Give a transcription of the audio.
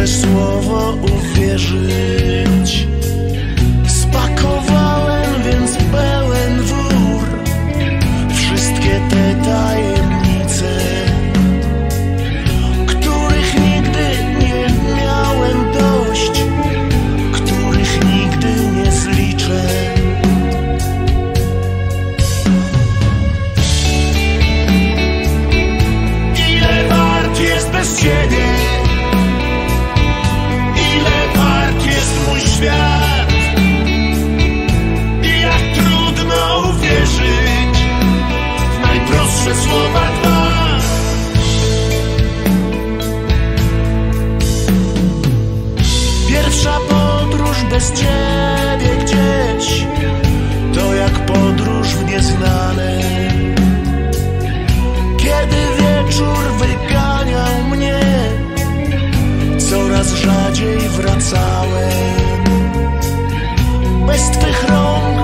Twe słowo uwierzyć. Spakowałem więc pełen wór wszystkie te tajemnice, których nigdy nie miałem dość, których nigdy nie zliczę. Ile wart jest bez Ciebie? Ile wart jest mój świat? I jak trudno uwierzyć w najprostsze słowa dwa. Pierwsza podróż bez Ciebie gdzieś to jak podróż w nieznane. Kiedy wieczór wyganiał mnie, coraz rzadziej wracałem. Bez Twych rąk